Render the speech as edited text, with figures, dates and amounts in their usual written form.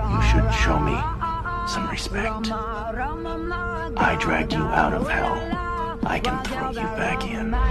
You should show me some respect. I dragged you out of hell. I can throw you back in.